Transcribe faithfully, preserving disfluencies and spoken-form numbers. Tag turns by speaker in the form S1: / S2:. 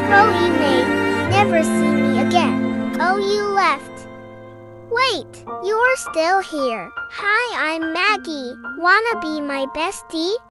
S1: Pro, you may never see me again. Oh, you left. Wait, you're still here. Hi, I'm Maggie. Wanna be my bestie?